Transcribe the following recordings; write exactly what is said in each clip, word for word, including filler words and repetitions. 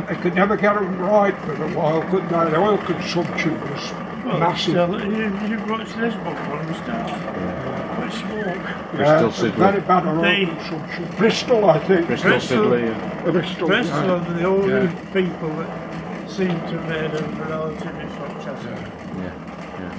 they could never get them right for a while, could they? The oil consumption was well, massive. Still, you, you watched this one from the start. With smoke. Yeah, very bad on oil consumption. Bristol, I think. Bristol, Bristol, Sidley, yeah. Bristol, Bristol yeah. are the only yeah. people that seem to have made a relatively success. Yeah, yeah.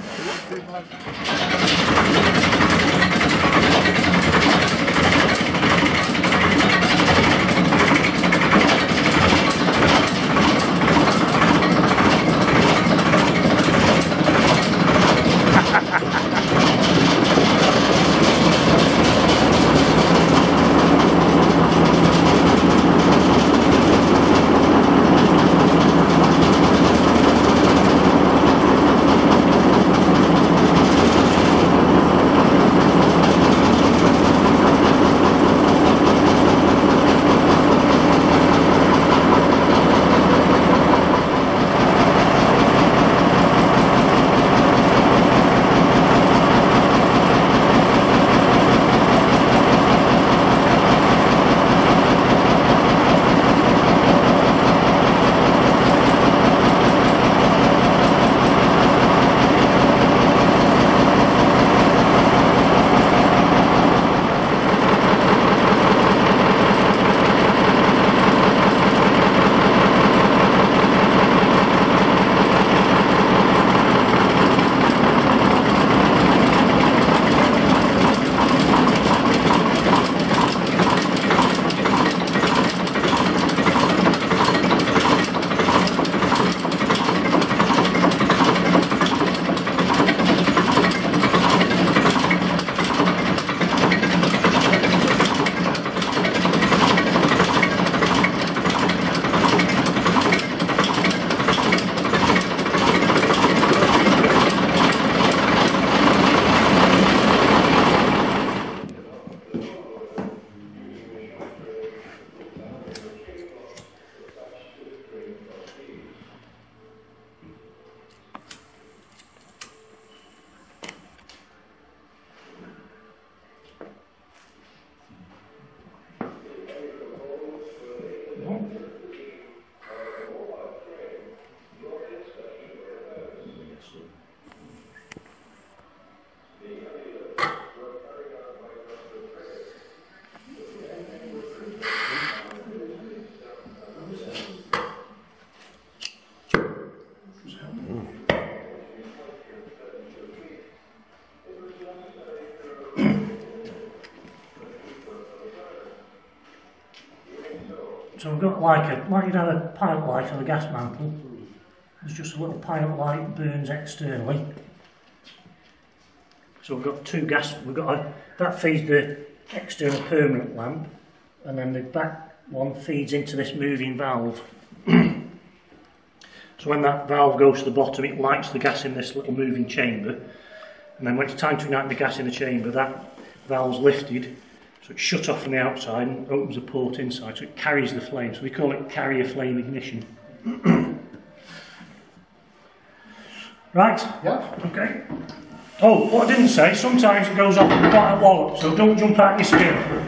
So we've got like a, like you'd have a pilot light on a gas mantle. There's just a little pilot light that burns externally. So we've got two gas, we've got a, that feeds the external permanent lamp, and then the back one feeds into this moving valve. So when that valve goes to the bottom, it lights the gas in this little moving chamber, and then when it's time to ignite the gas in the chamber, that valve's lifted, so it's shut off from the outside and opens a port inside, so it carries the flame. So we call it carrier flame ignition. Right? Yeah. Okay. Oh, what I didn't say, sometimes it goes off with quite a wallop, so don't jump out your skin.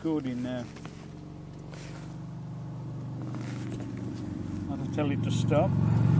recording now. I'll tell it to stop.